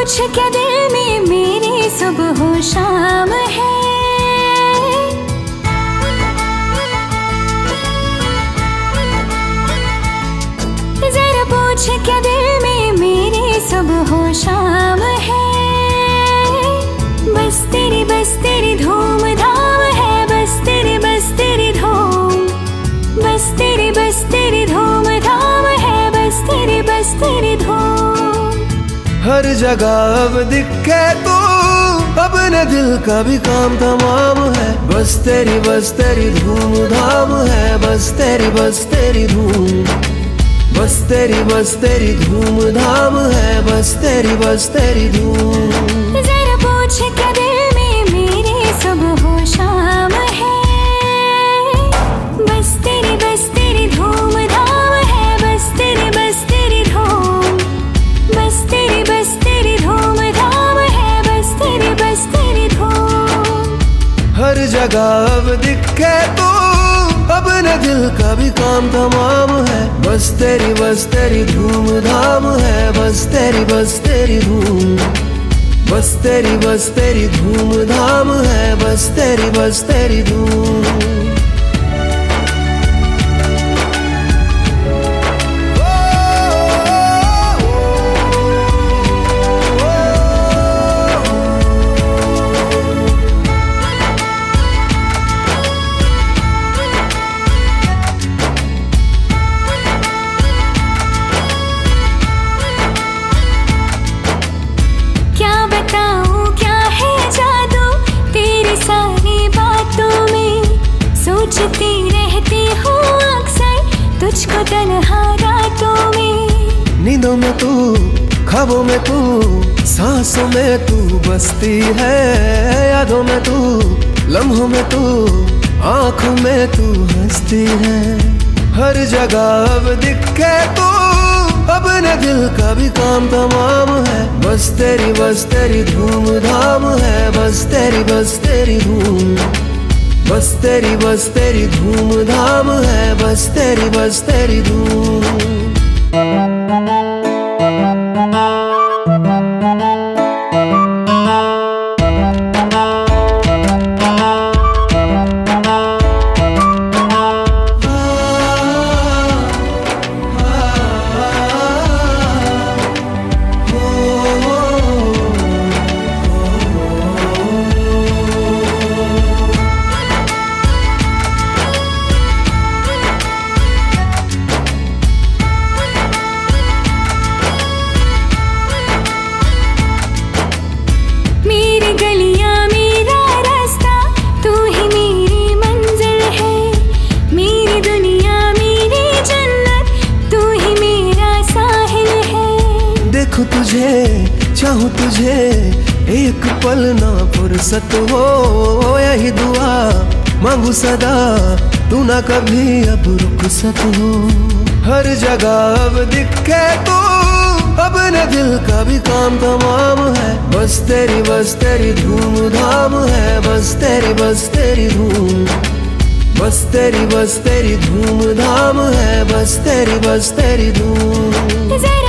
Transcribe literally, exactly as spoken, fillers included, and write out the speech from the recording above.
पूछ क्या दिल में मेरे सुबह हो शाम है। जरा पूछ क्या दिल में मेरे सुबह हो शाम है। बस तेरी बस तेरी धूम धाम है, बस तेरी बस तेरी धूम, बस तेरी बस तेरी धूम धाम है, बस तेरी बस तेरी धूम। हर जगह अब दिखे तो अपने दिल का भी काम तमाम है। बस तेरी बस तेरी धूम धाम है, बस तेरी बस तेरी धूम, बस तेरी बस तेरी धूम धाम है, बस तेरी बस तेरी धूम। जरा पूछ क्या दिल में मेरे सुबह हो शाम है। बस तेरी बस तेरी धूम धाम है, बस तेरी बस तेरी धूम, बस तेरी बस तेरी धूम धाम है, बस तेरी बस तेरी धूम। हर जगह अब दिखे तो अपने दिल का भी काम तमाम है। बस तेरी बस तेरी धूम धाम है, बस तेरी बस तेरी धूम, बस तेरी बस तेरी धूम धाम है, बस तेरी बस तेरी धूम। सोचती रहती हूँ अक्सर तुझको तन्हा रातों में। नींदों में तू, ख्वाबों में तू, सांसों में तू बसती है। यादों में तू, लम्हों में तू, आँखों में तू हंसती है। हर जगह अब दिखे तो अपने दिल का भी काम तमाम है। बस तेरी बस तेरी धूम धाम है, बस तेरी बस तेरी धूम, बस तेरी बस तेरी धूम धाम है, बस तेरी बस तेरी धूम। तुझे चाहूं तुझे एक पल ना फुर्सत हो, यही दुआ मांगू सदा तू ना कभी अब रुखसत हो। हर जगह अब दिखे तो अपने दिल का भी काम तमाम है। बस तेरी बस तेरी धूम धाम है, बस तेरी बस तेरी धूम, बस तेरी बस तेरी धूम धाम है, बस तेरी बस तेरी धूम।